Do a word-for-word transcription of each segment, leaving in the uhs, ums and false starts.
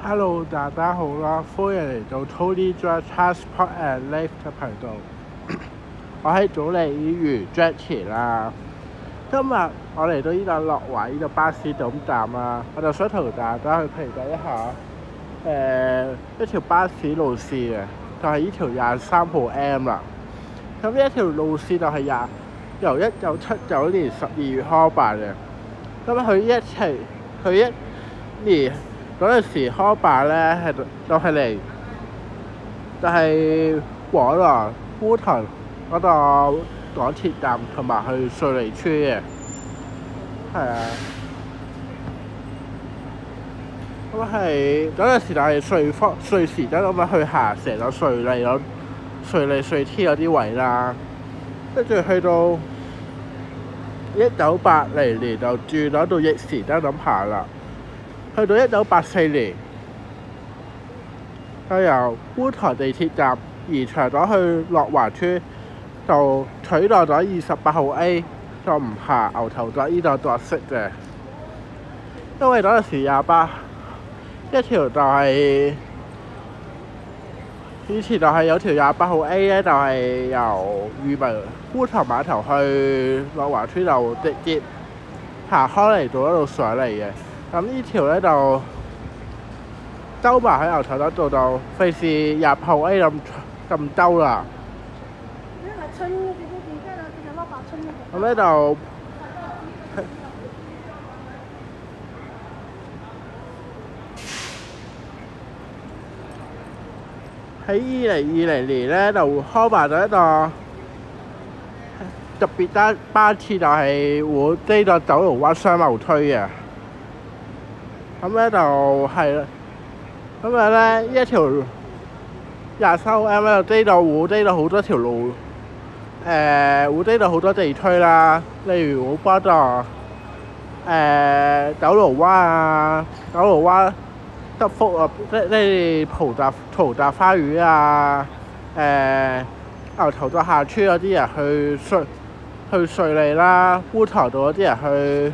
Hello，大家好啦，歡迎嚟到 Tony Jack Transport and Life 嘅頻道。我係總理如 Jackie 啦。今日我嚟到呢度樂華呢度巴士總站啦，我就想同大家去評價一下誒、呃、一條巴士路線嘅，就係呢條廿三號 M 啦。咁呢一條路線就係廿由一九七九年十二月開辦嘅。咁佢一期佢一年嗰陣時開辦咧係就係嚟就係往來烏藤嗰個港鐵站同埋去瑞梨村嘅，係啊。咁係嗰陣時就係瑞福瑞時得咁樣去行成個瑞梨咯，瑞梨瑞天嗰啲位啦，跟住去到一九八零年就轉咗到逆時得咁行啦。去到一九八四年，就由觀塘地鐵站移長咗去樂華村，就取代咗二十八號 A， 就唔行牛頭角呢度角色嘅。因為嗰陣時廿八一條就係、是、以前就係有條廿八號 A 咧，就係由裕民觀塘碼頭去樂華村就直接行開嚟到一路上嚟嘅。咁呢條咧就兜埋喺牛頭角度，就費事廿號 A 咁咁兜啦。咁咧就喺二零二零年咧就開辦咗一個特別單班次，就係會呢個九龍灣商貿區嘅。咁咧就係啦，咁樣咧呢一條廿三號 M 咧就呢度會呢度好多條路，誒會呢度好多地區啦，例如會幫助誒九龍灣啊、九龍灣德福啊，即即蒲達蒲達花園啊、誒牛頭角下村嗰啲人去瑞去瑞梨啦，烏塘道嗰啲人去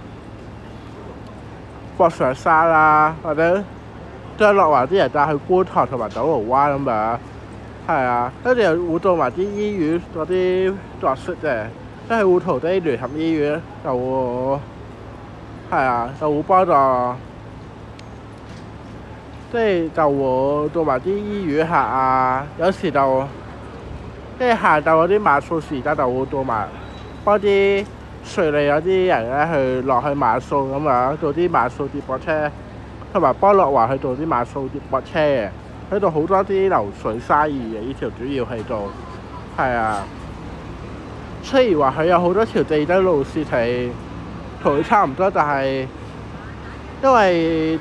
博上沙啦，或者將樂華啲人帶去觀塘同埋九龍灣咁樣，係啊，跟住又會到埋啲醫院嗰啲角色嘅，即係會同啲聯合醫院就會係啊，就會幫助，即係就會到埋啲醫院客啊，有時就即係下晝嗰啲晚數時間就會到埋幫啲瑞梨有啲人咧去落去買餸咁樣，做啲買餸接駁車，同埋幫樂華去做啲買餸接駁車嘅，喺度好多啲流水生意嘅，呢條主要係做係啊。雖然話佢有好多條地底路線係同佢差唔多，但係因為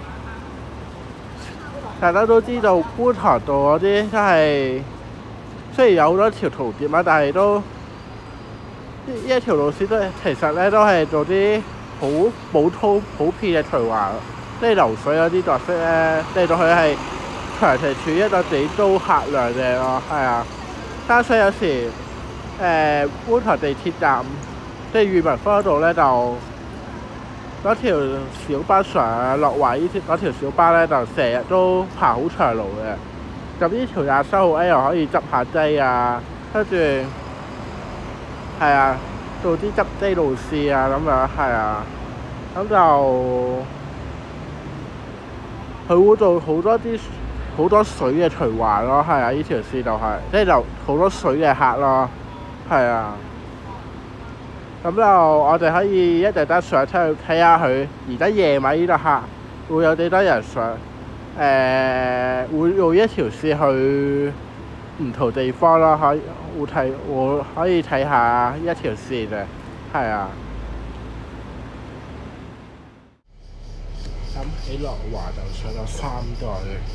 大家都知道觀塘道嗰啲真係雖然有好多條途徑啊，但係都呢一條路線都其實咧都係做啲好普通普遍嘅循環，即係流水嗰啲角色咧，令到佢係長期處於一個幾高客量嘅咯，係啊。加上有時誒觀塘地鐵站即係裕民坊嗰度咧，就嗰條小巴上樂華呢條嗰條小巴咧，就成日都排好長路嘅。咁呢條廿三號 A 又可以執下機啊，跟住係啊，做啲執機路線啊咁樣，係啊，咁就佢會做好多啲好多水嘅循環咯，係啊，呢條線就係即係就好多水嘅客咯，係啊。咁就我哋可以一陣間上車去睇下佢而家夜晚呢度客會有幾多人上，誒、呃、會用一條線去唔同地方咯，可以會睇會可以睇下一條線嘅，係啊。咁喺樂華就上咗三代。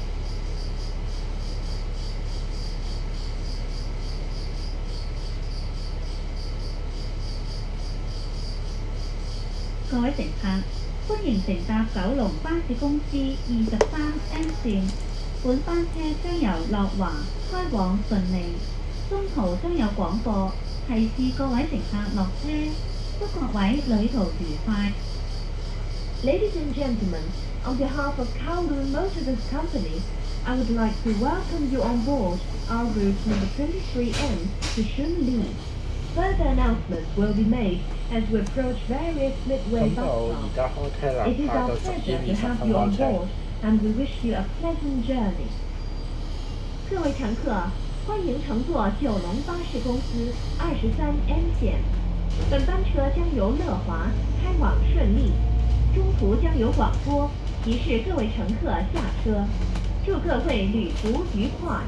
各位乘客，歡迎乘搭九龍巴士公司二十三 M 線，本班車將由樂華開往順利，中途將有廣播提示各位乘客落車，祝各位旅途愉快。 Ladies and gentlemen, on behalf of Kowloon Motor Company, I would like to welcome you on board our route number twenty-three M to Shunli. Further announcements will be made as we approach various midway 咁 bus 我而 stops. 家開車啦， It is 下 our 晝十 pleasure 點 to 二十 have 分 you 開 on 車。 board, and we wish you a pleasant journey. 各位乘客，欢迎乘坐九龙巴士公司二十三 M 线。本班车将由乐华开往顺利，中途将有广播提示各位乘客下车。祝各位旅途愉快。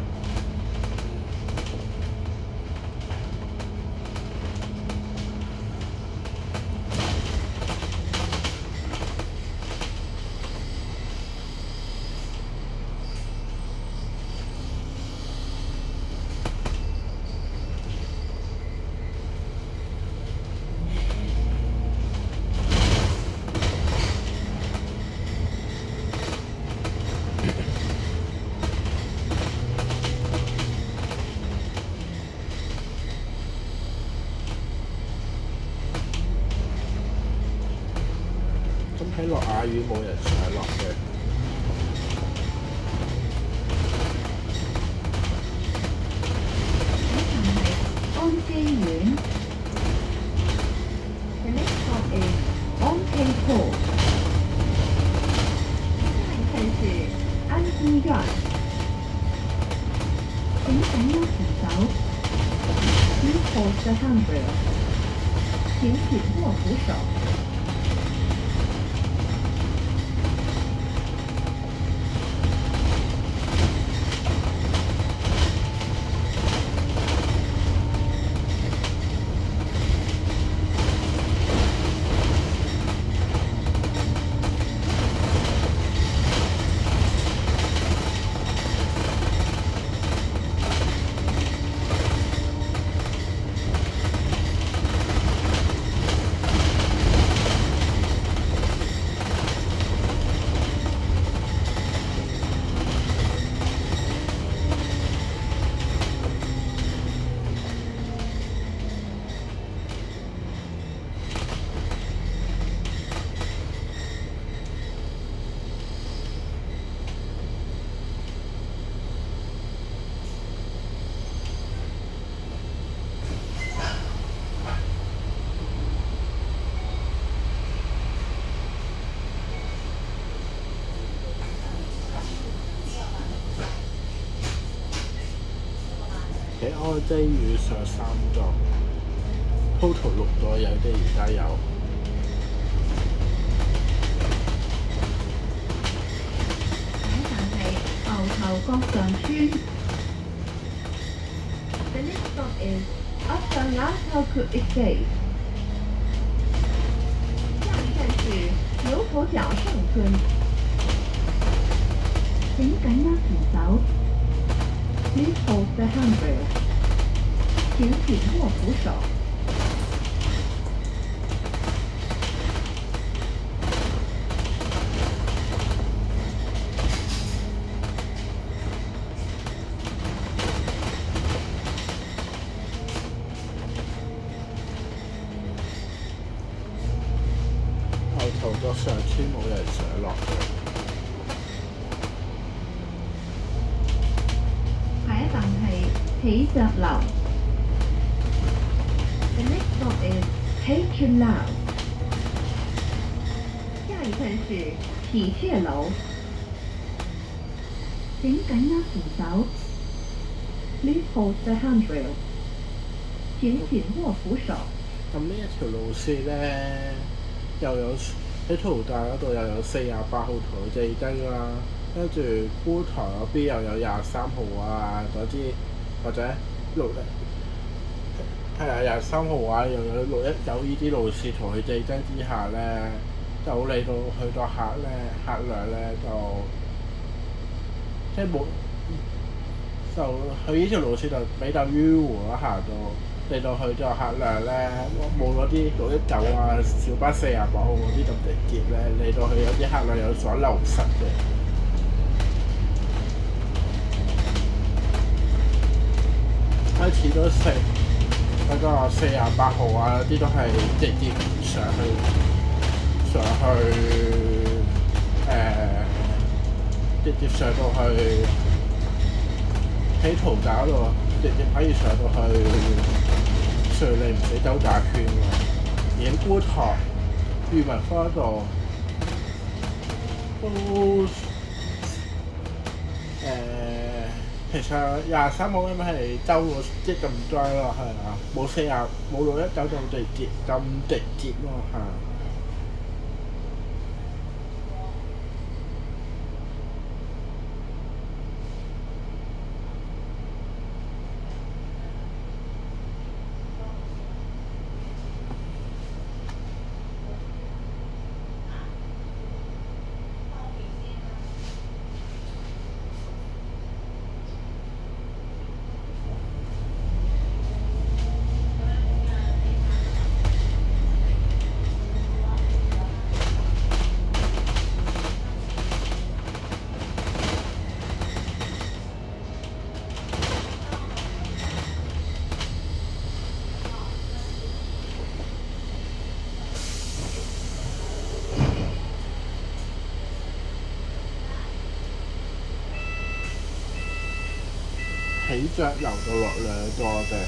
咁喺落雅苑冇人上落嘅。 安基苑。 The next stop is Onke Port. 下一站是安基院。 請緊握扶手。 Please hold the handrail. 请紧握扶手。 喺安基苑上三個 ，total 六個有嘅而家有。 下一站係牛頭角上村。 The next stop is Asangaoku Estate. 下一站是牛头角上村。 請緊握扶手。 Please hold the handrail. 请紧握扶手。 牛頭角上村冇人上落嘅。 下一站係喜澤樓。 The next stop is Patron Lounge. 下一站是喜鹊楼。 請緊握扶手。 Please hold the handrail. 請緊握扶手。 咁呢一條路線咧，又有喺淘大嗰度又有四廿八號台地燈啦，跟住觀塘嗰邊又有廿三號啊嗰啲，或者六一係啊廿三號啊，又有六一有呢啲路線同佢地燈之下咧，就嚟到去到客咧客量咧就即係冇就佢呢條路線就比較迂迴咯，行到。嚟到去就客量咧，冇嗰啲六一九啊、小巴四廿八號嗰啲咁直接咧，嚟到去有啲客量有所流失嘅。開始都四嗰個四廿八號啊，啲都係直接上去上去誒、呃，直接上到去喺圖架度，直接可以上到去瑞利唔使走大圈喎。影觀塘裕民坊度都誒、呃，其實廿三號因為係周個即係咁多咯，係啊，冇四廿冇六一九咁直接咁直接咯，係。起腳游到落兩個嘅。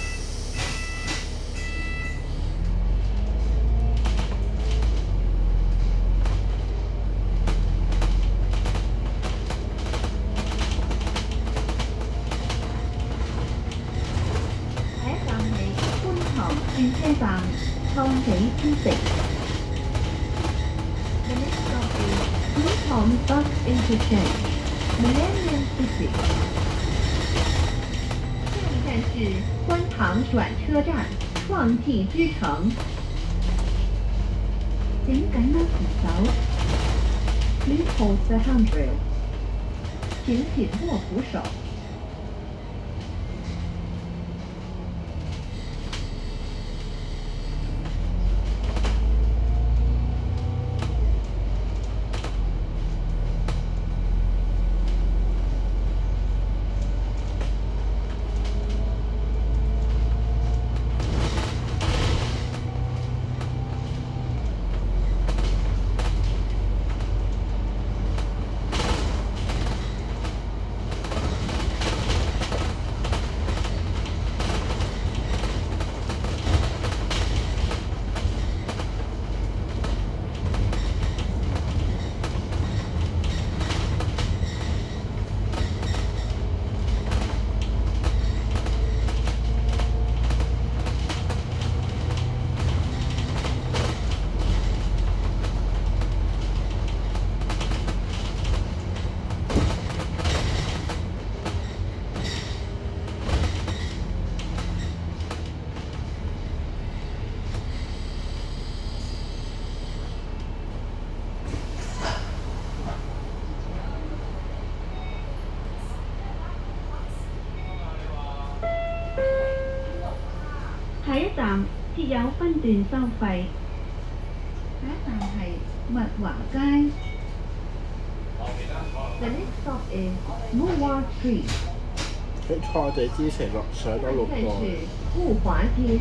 下一站係觀塘轉車站，創喜之城。The next stop is 觀塘 Bus Interchange, Millennium City。下一站是觀塘轉車站，創紀之城。請緊握扶手。Please hold the handrail。請緊握扶手。下一站設有分段收費。下一站係物華街。The next stop is Murwah Street。 喺錯地之城落上到六個。 這是物華街。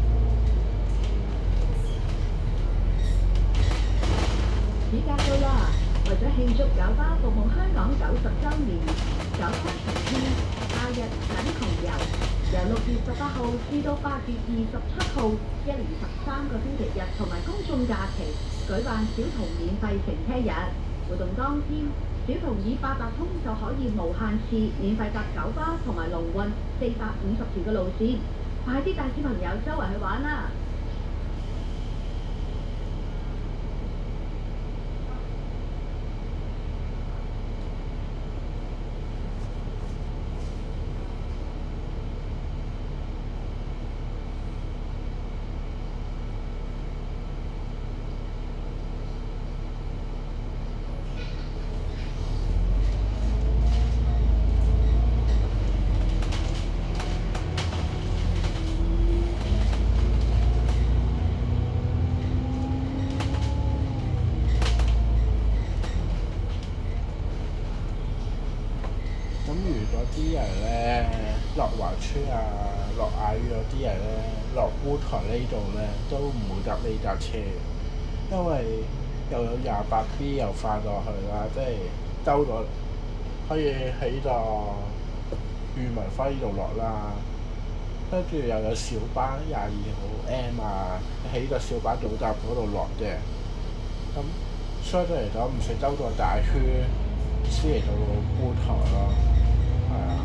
暑假到啦！為咗慶祝九巴服務香港九十週年，九巴長篇假日等同遊，由六月十八號至到八月二十七號，一連十三個星期日同埋公眾假期，舉辦小童免費乘車日。活動當天，小童以八達通就可以無限次免費搭九巴同埋龍運四百五十條嘅路線，快啲帶小朋友周圍去玩啦！ 啲人咧落華村啊、落雅苑嗰啲人咧，落觀塘呢度咧都唔會搭呢架車，因為又有廿八 B 又快落去啦，即係兜咗可以喺度裕民坊呢度落啦，跟住又有小巴廿二號 M 啊，喺個小巴總站嗰度落嘅，咁相對嚟講唔使兜個大圈先嚟到觀塘咯，係啊。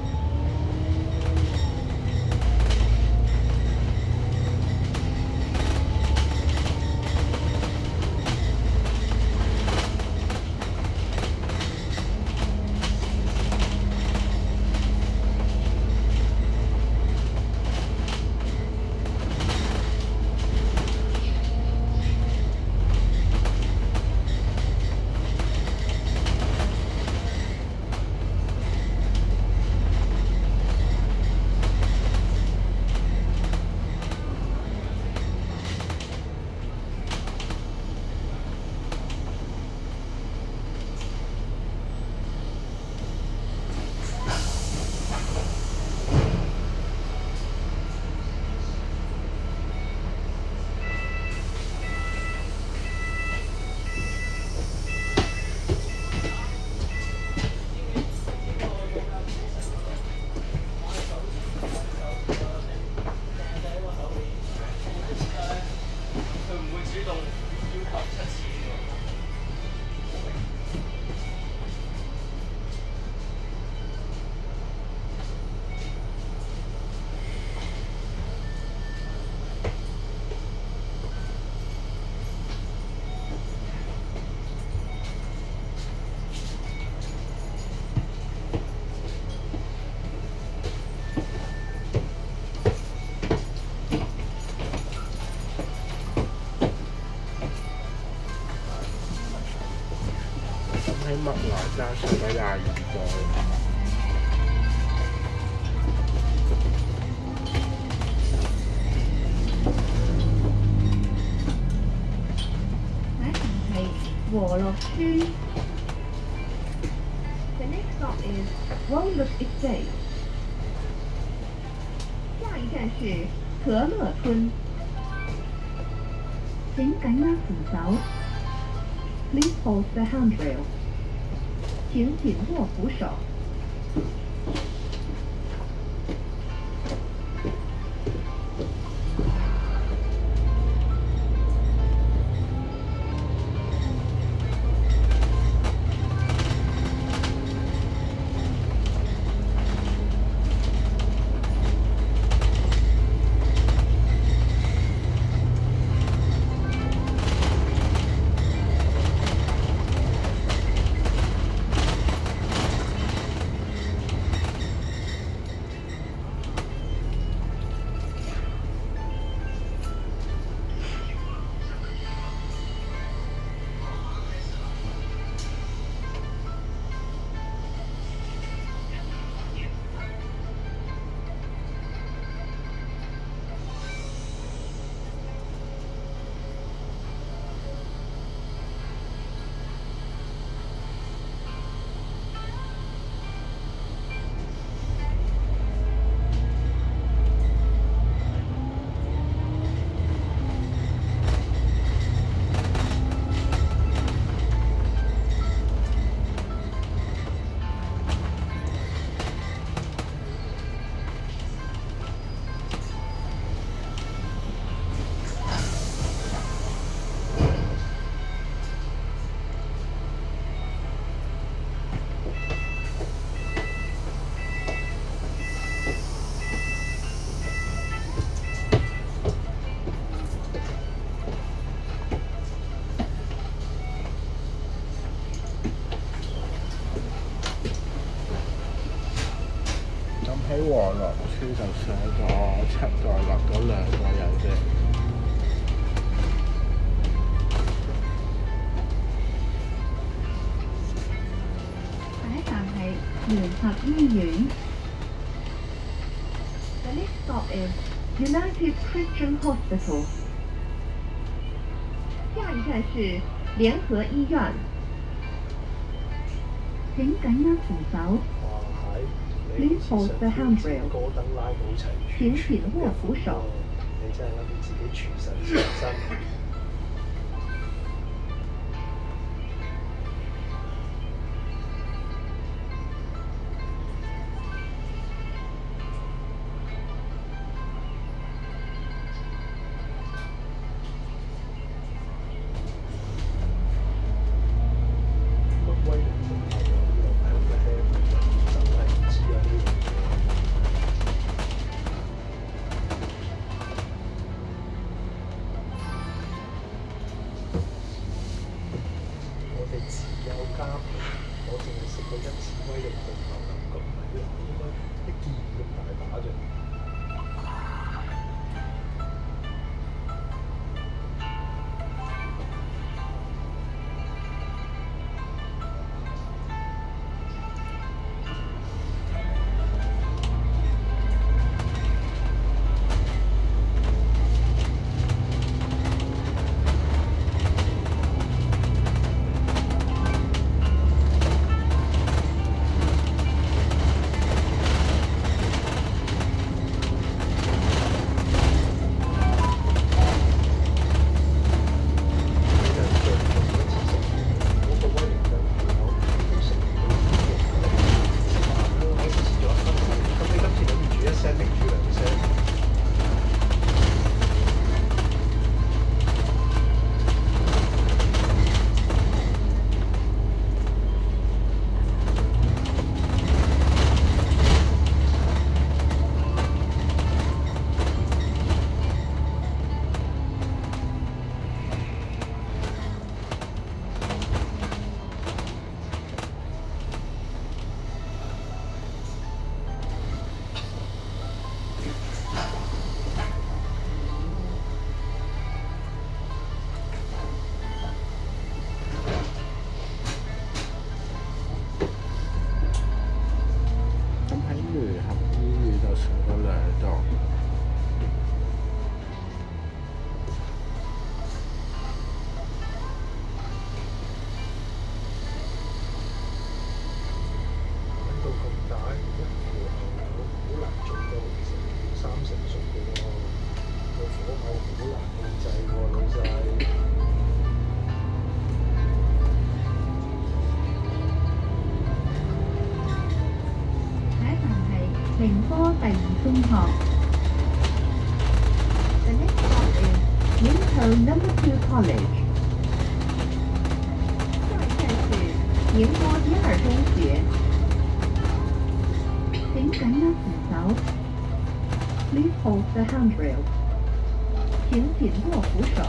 喺麥來站上咗廿二個。 下一站係和樂村。 The next stop is Walnut Estate。下一站是和樂村。 請緊握扶手。Please hold the handrail。請緊握扶手。喺和樂村就上咗七個，落咗兩個人啫。下一站係聯合醫院。 The next stop is United Christian Hospital。下一站是聯合醫院。 請緊握扶手。Please hold the handrail。請緊握扶手。 你真係諗住自己廚神上身。 到一指揮嘅對頭感覺，唔係應該一件咁大把啫。 明科第二中學。 The next stop is Ningpo Number Two College。下一站是宁波第二中學。 請緊握扶手。Please hold the handrail。請緊握扶手。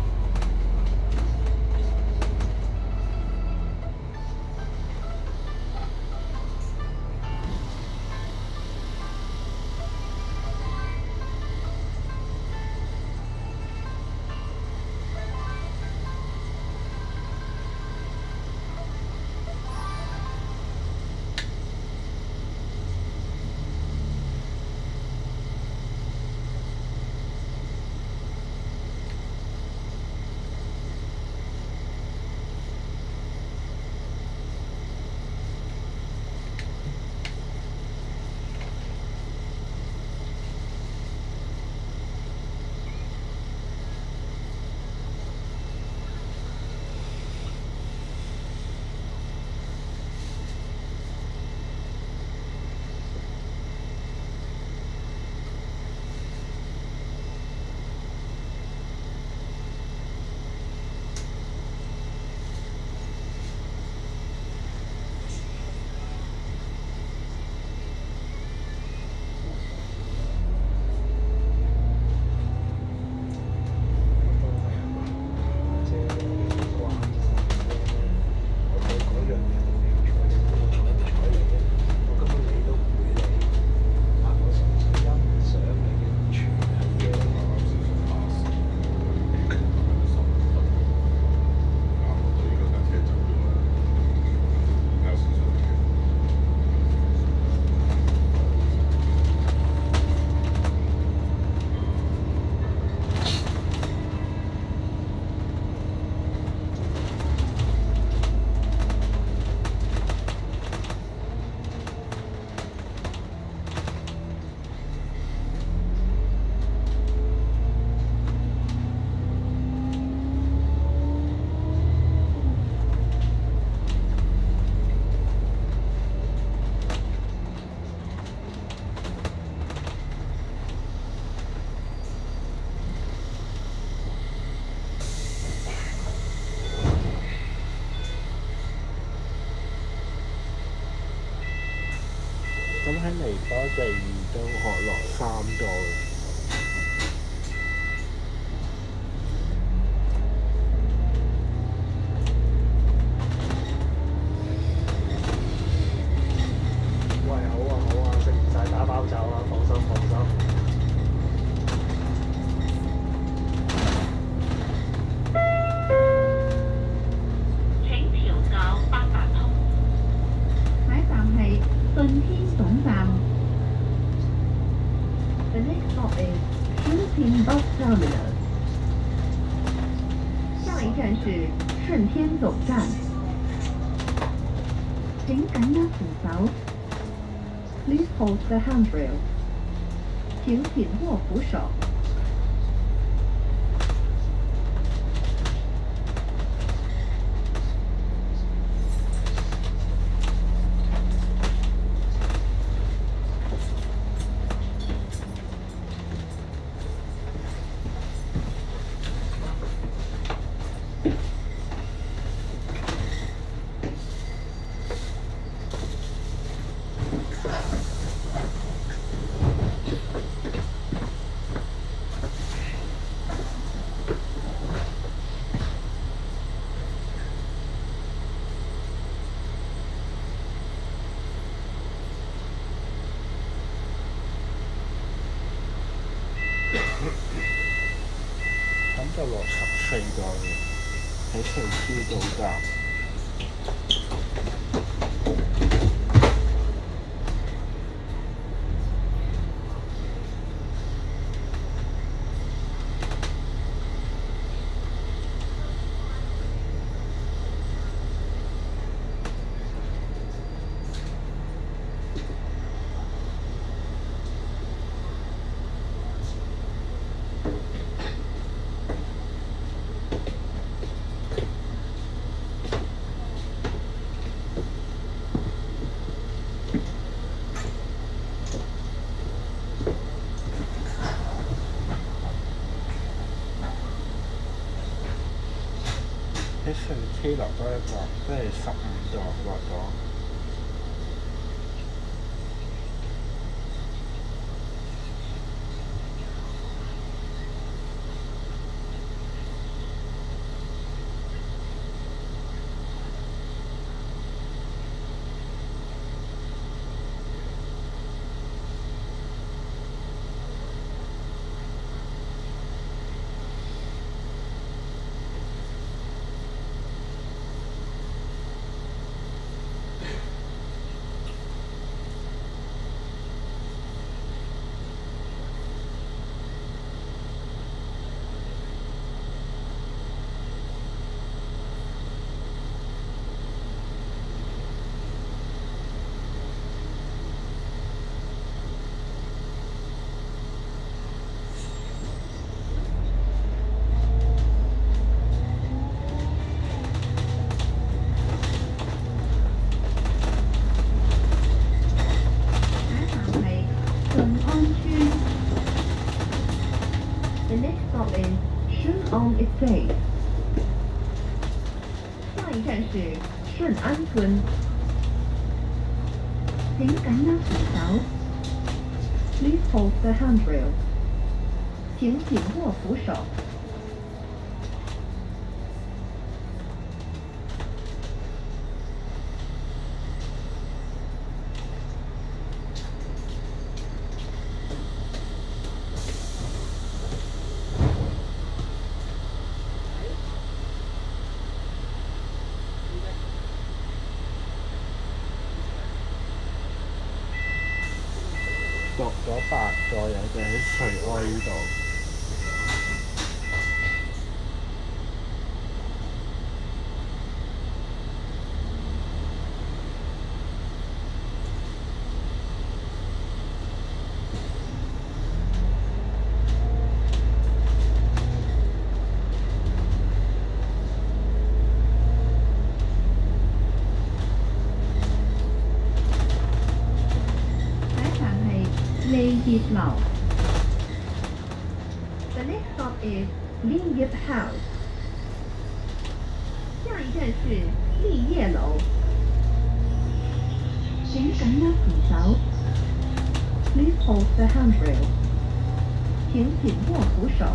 咁喺尼波第二中學落三座。 顺天总站。 The next stop is Shunping Bus Terminal. 下一站是顺天总站。 請緊握扶手。 Please hold the handrail. 请紧握扶手。 咁就落十四個嘅，喺翠超道站。喺上車落多一個，即係十五座落咗。The next stop is Shun'an Estate. 下一站是顺安村。 請緊握扶手。 Please hold the handrail. 请紧握扶手。 落咗八座有嘅喺瑞安呢度。 利業樓。 The next stop is Lin Yip House. 下一站是立业楼。 請緊握扶手。 Please hold the handrail. 请紧握扶手。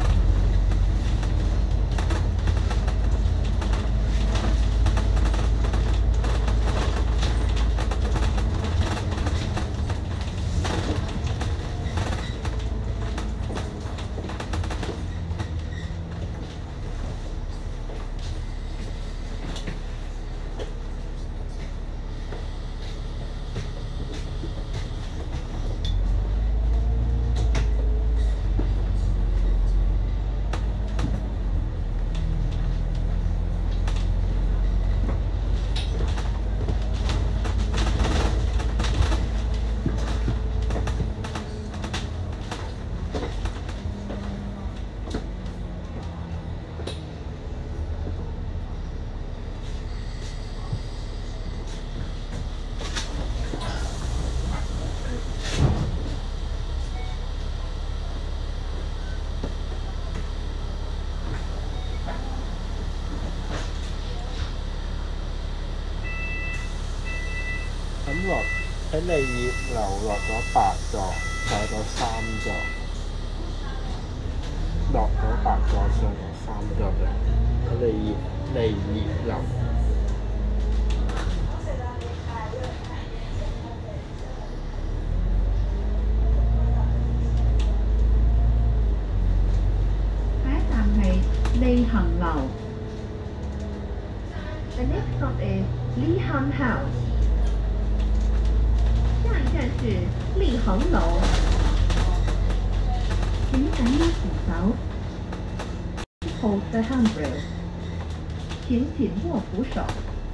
落喺利業樓落咗八座，上咗三座，落咗八座，上咗三座嘅喺利業利業樓。 下一站係利行樓。 The next stop is Li Han House。下一站是利恒楼。 請緊握扶手。 Hold the handrail。請緊握扶手。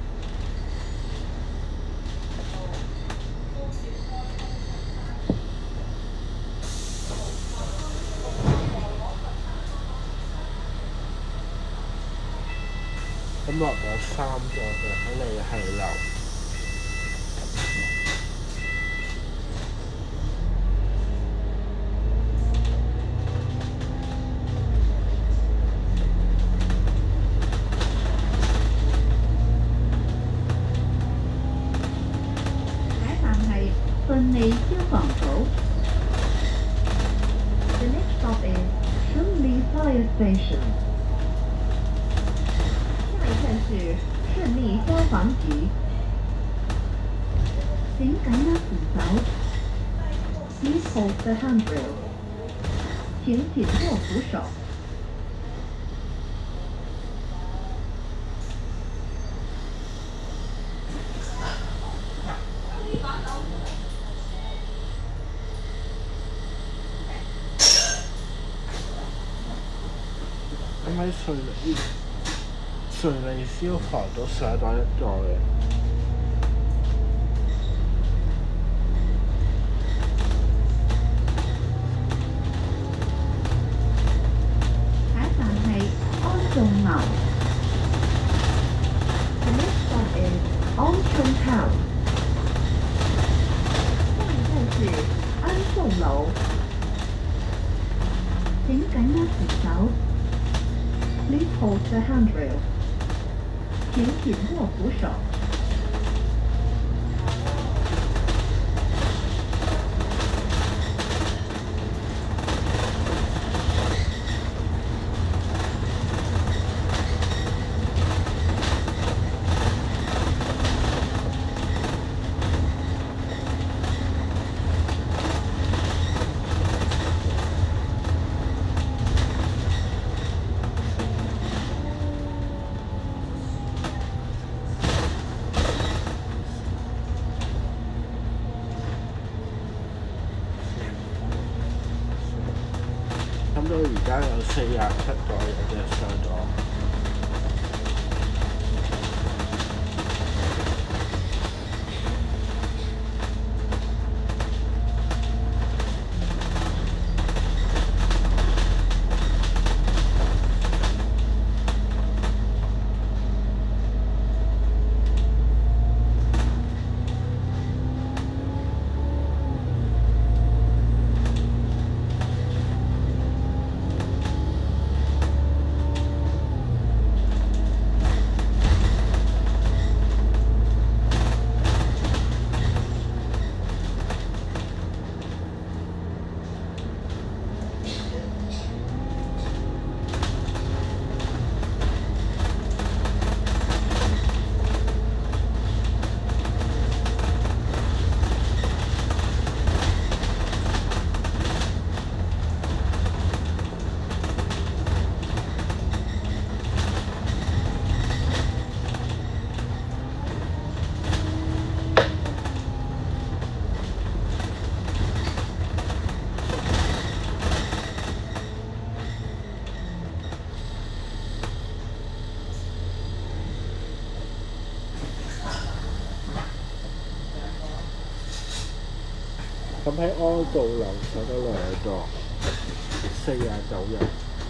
咁落咗三座嘅喺利係樓。 下一站係順利消防組。 The next stop is Shunli Fire Station。下一站是顺利消防局。 請緊握扶手。 Please hold the handrail。請緊握扶手。 咁喺瑞利瑞利消防都上咗一座嘅。 下一站係安眾樓。 The next stop is Onchong House。下一站是安眾樓。 請緊握扶手。 Please hold the handrail。请紧握扶手。 咁到而家有四十七座有隻上咗。咁喺安道樓上咗兩座，四十九人。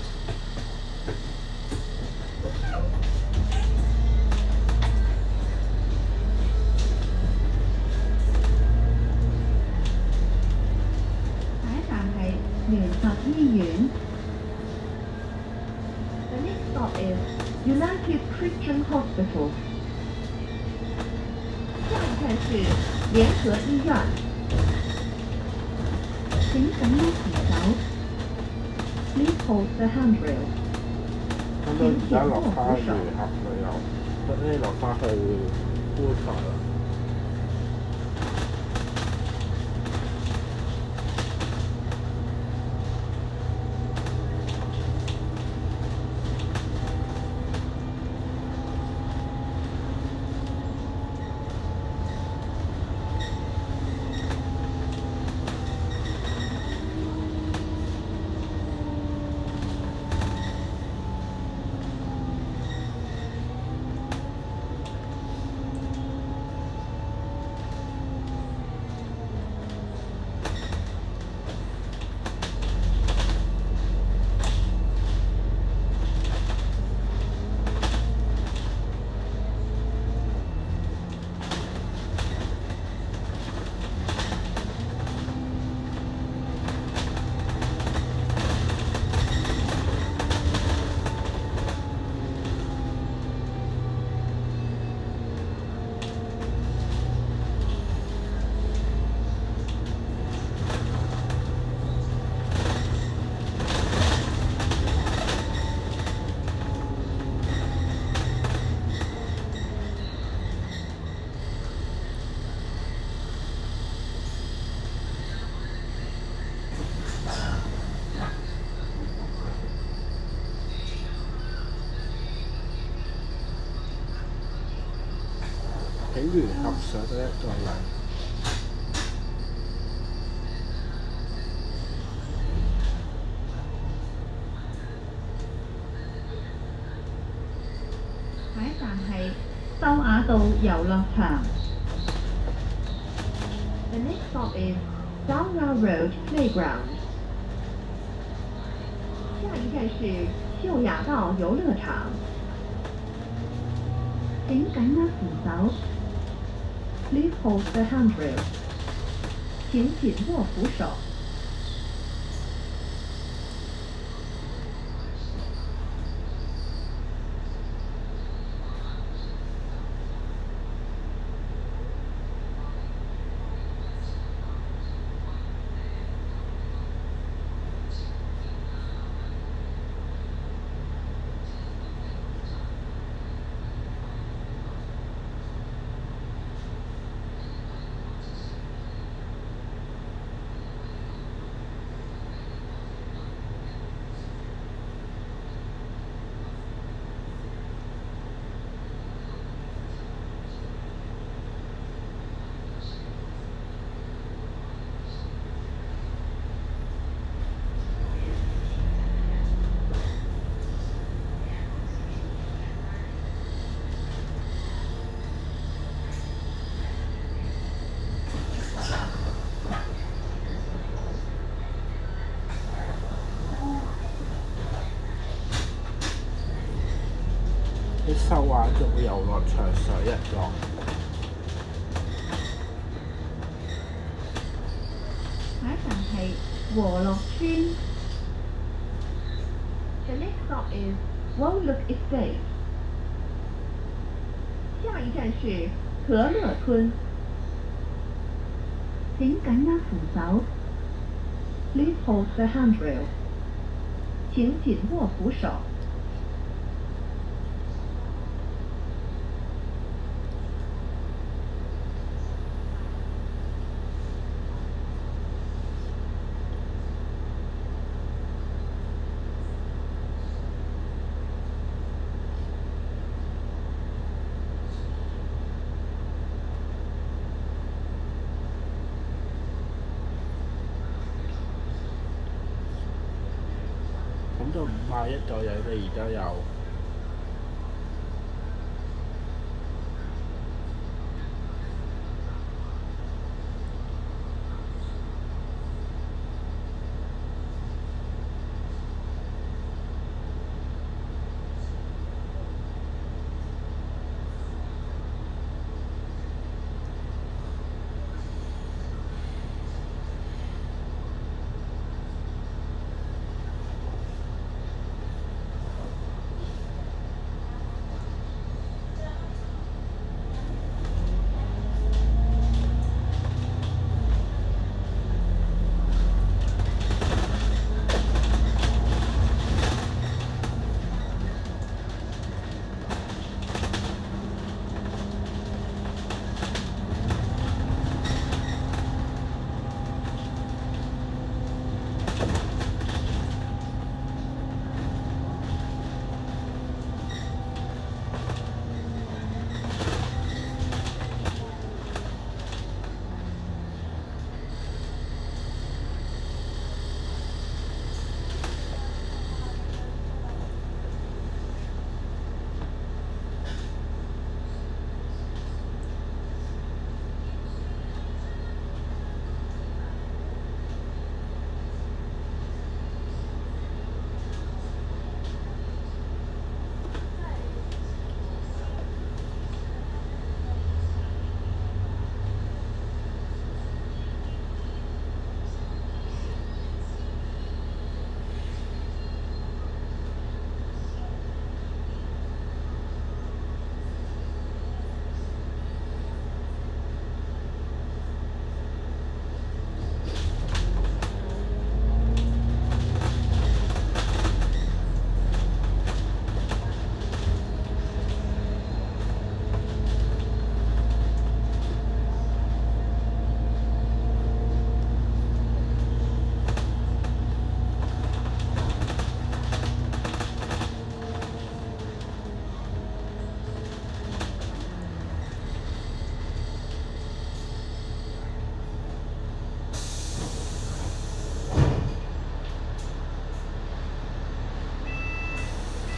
下一站係聯合醫院。 The next stop is United Christian Hospital。下一站是联合医院。 請緊握扶手。Please hold the handrail。 咁到而家落翻魚盒啦又，咁你落翻去烏台啦。喺聯合上得一個禮。 下一站係秀雅道遊樂場。 The next stop is Dara Road Playground。下一站是秀雅道游乐场。 請緊握扶手。Please hold the handrail。 請緊握扶手。 喺秀雅道遊樂場上一個。 下一站係和樂村。 The next stop is Wonlook Estate。下一站是和樂村。 請緊握扶手。Please hold the handrail。 請緊握扶手。 咁就五廿一左右，你而家有。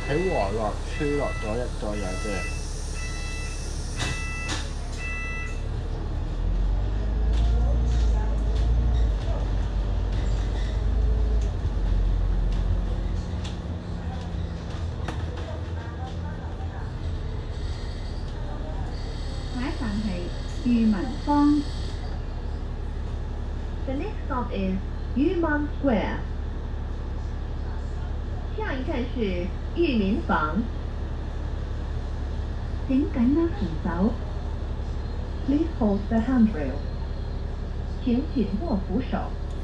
喺和樂村落咗一個人嘅。 下一站係裕民坊。 The next stop is Yuman Square。下一站是裕民坊。 請緊握扶手。Please hold the handrail。請緊握扶手。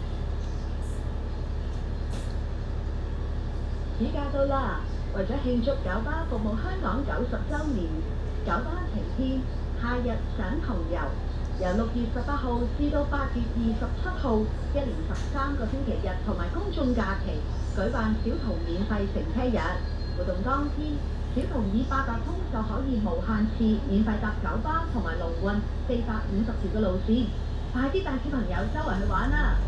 暑假到啦，為咗慶祝九巴服務香港九十週年，九巴晴天夏日賞同遊，由六月十八號至到八月二十七號，一連十三個星期日同埋公眾假期，舉辦小童免費乘車日。活動當天，小童以八達通就可以無限次免費搭九巴同埋龍運四百五十條嘅路線，快啲帶小朋友周圍去玩啦！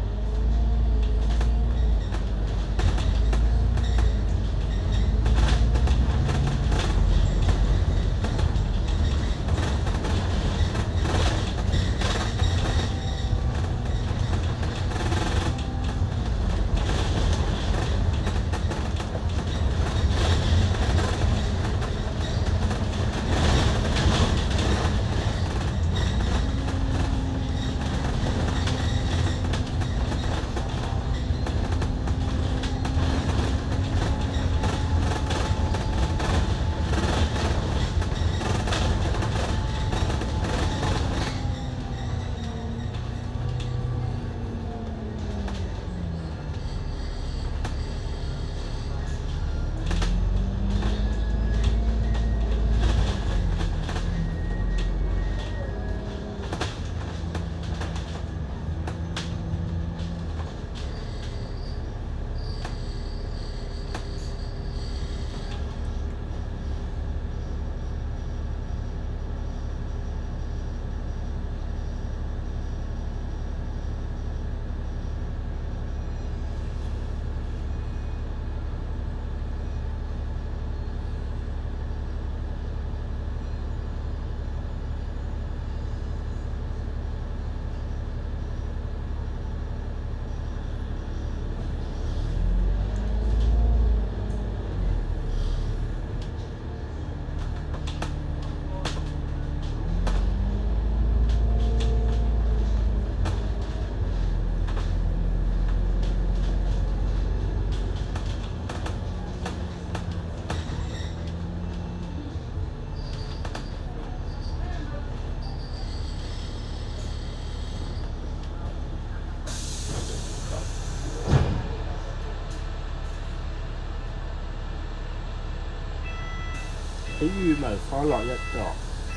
喺裕民坊落一個。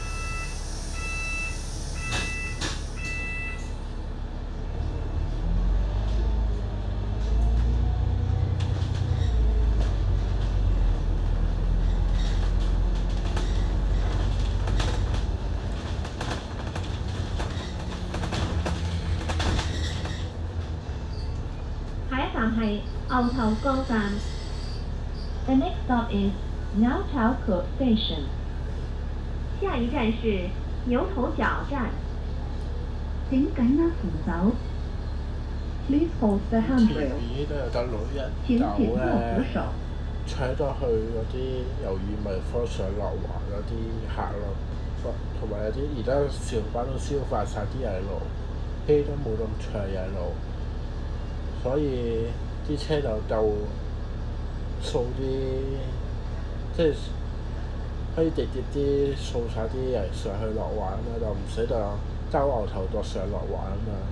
下一站係牛頭角站。The next stop is 牛頭角 Station。 下一站是牛頭角站。 請緊握扶手。Please hold the handrail。 呢度有得女人請緊握咧扶手。 搶咗去嗰啲由裕民坊上落環嗰啲客咯，同埋有啲而家小巴都消化晒啲人路，機都冇咁長人路，所以啲車就夠掃啲，即係可以直接啲掃晒啲人上去落環啊嘛，就唔使就周牛頭角上落環啊嘛。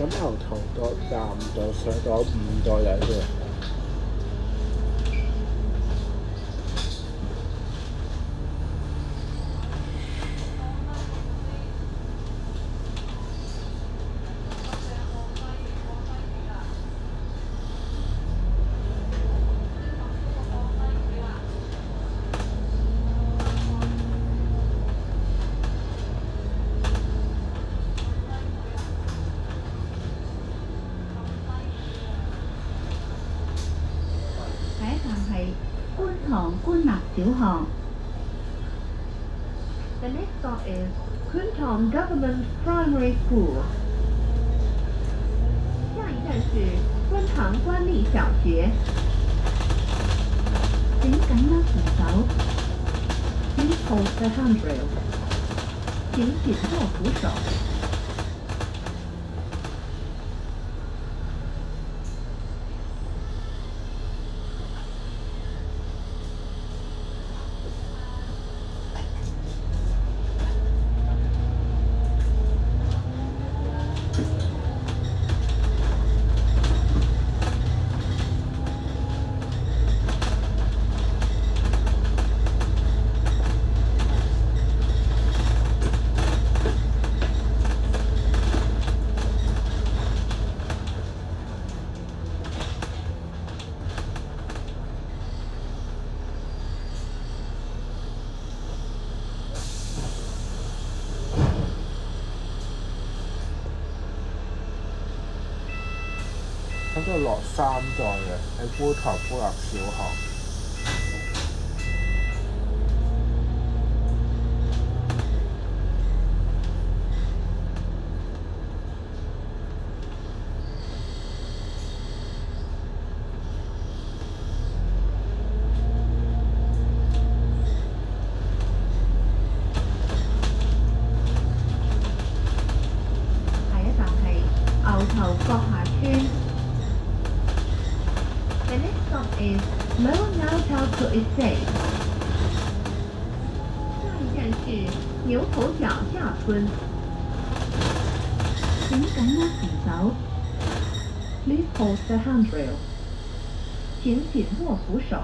咁牛頭角站就上咗五個人嘅。 觀塘官立小學。 The next stop is Kuntong Government Primary School. 下一站是觀塘官立小學。 請緊握扶手。 Please hold the handrail. 請緊握扶手。 咁就落三站嘅，喺觀塘官立小學。 下一站係牛頭角下村。 The next stop is Lower Nautoutsu Estate. 下一站是牛頭角下村。 請緊握扶手。 Please hold the handrail. 請緊握扶手。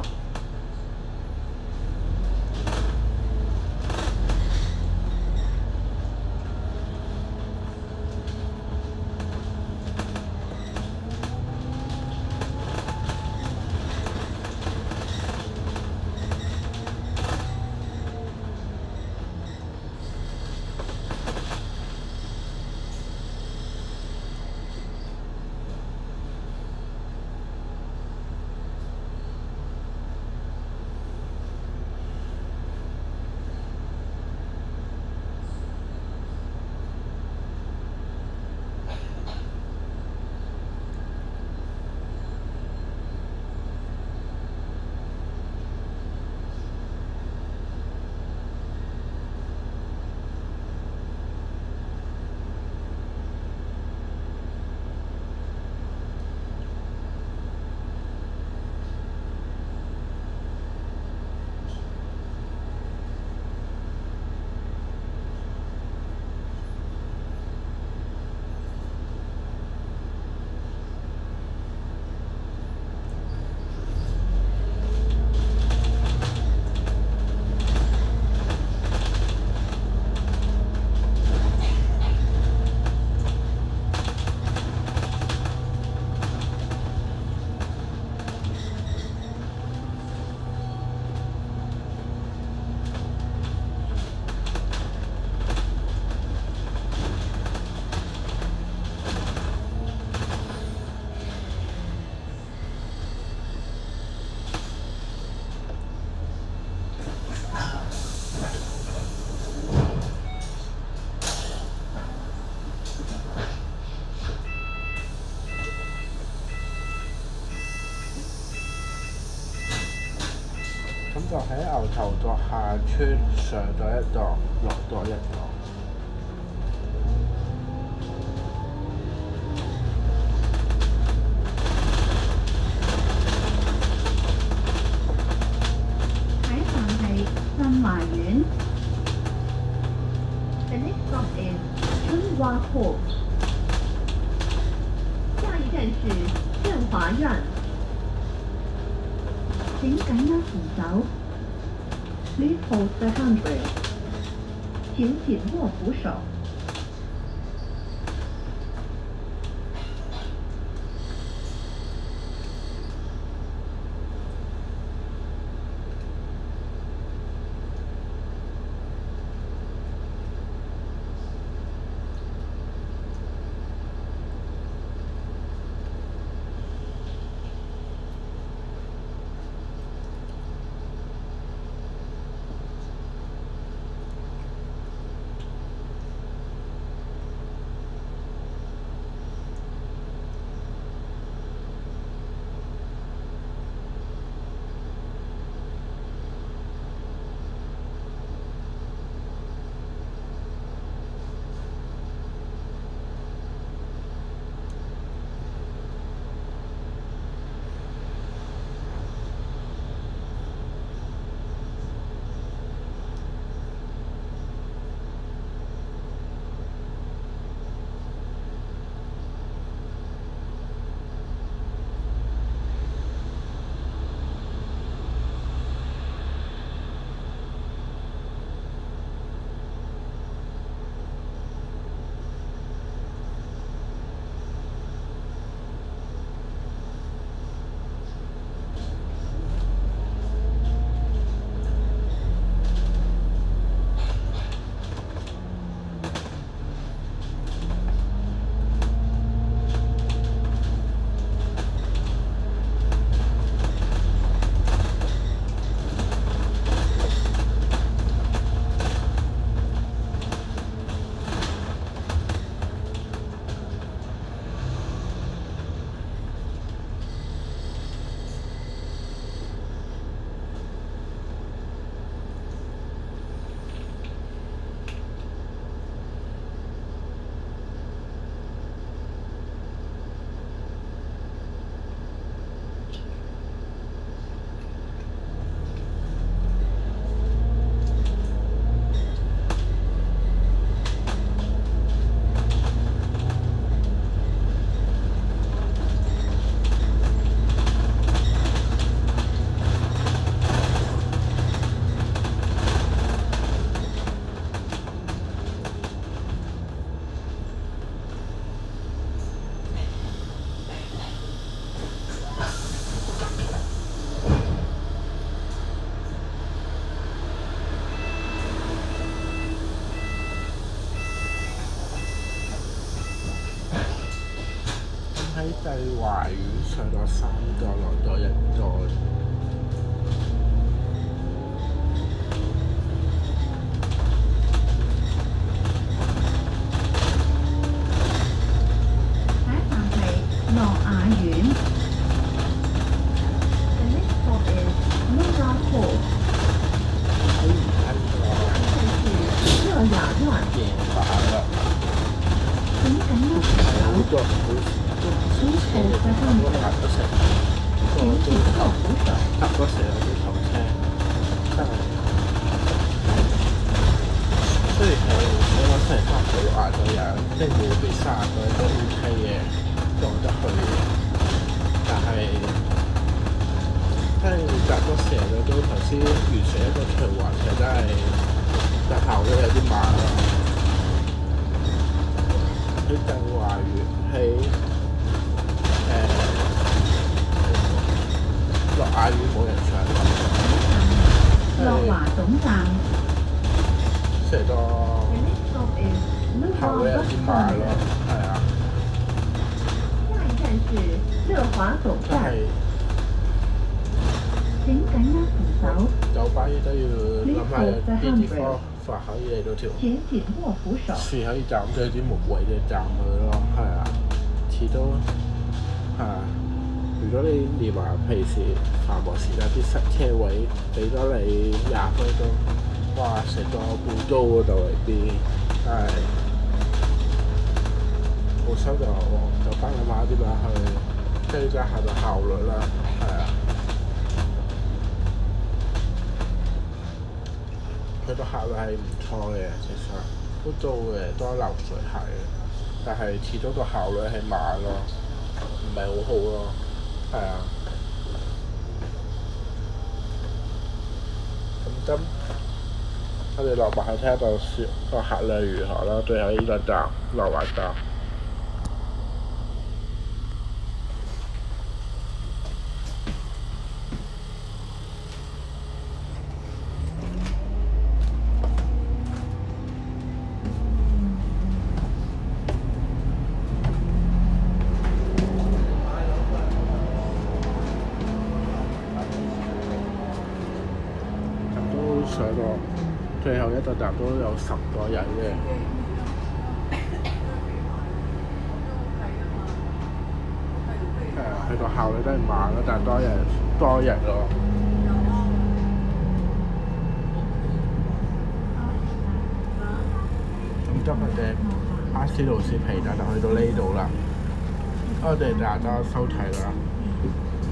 咁就喺牛頭角下村上咗一檔，落咗一檔。 下一站係振華苑。 The next stop is Chunhua Court. 站是振华苑。 請緊握扶手。Please hold the handrail。請緊握扶手。 喺帝華苑上咗三個，落咗一個。 下一站係樂雅苑。 The next stop is Luna Hall。 喺而家呢個站是樂雅苑。 夜晚啦， 請緊握扶手。 好多好。車都行咗成個都搭咗成個鐘頭車，真係。雖然係我嗰陣差唔多六廿個人，即係冇俾卅個人都 OK 嘅，過得去嘅。但係真係搭咗成個鐘頭先完成一個循環，其實真係特效都有啲慢咯。喺帝華苑喺。樂雅苑冇人上， 樂華總站。 成個 The next stop is 行會有啲慢咯，係啊。 下一站是樂華總站。 真係請緊握扶手。 酒吧都要諗下有啲地方發可以嚟到條請緊握扶手。 樹可以站咗啲木位嘅站佢咯，係啊，始終係啊。如果你連埋平時繁忙時間啲塞車位俾咗你廿分鐘，哇！成個半鐘嗰度嚟邊，真係好心就就翻諗下點樣去增加下個效率啦，係啊。佢個效率係唔錯嘅，其實都做嘅多流水客嘅，但係始終個效率係慢咯。 唔係好好咯，係啊。咁今我哋落馬去睇下個雪個客量如何啦，最後呢個站落馬站。上到最後一個站都有十個人嘅，係啊，佢個效率都係慢咯，但係多人多人咯。咁今日嘅巴士路線皮蛋就去到呢度啦，我哋大家收睇啦。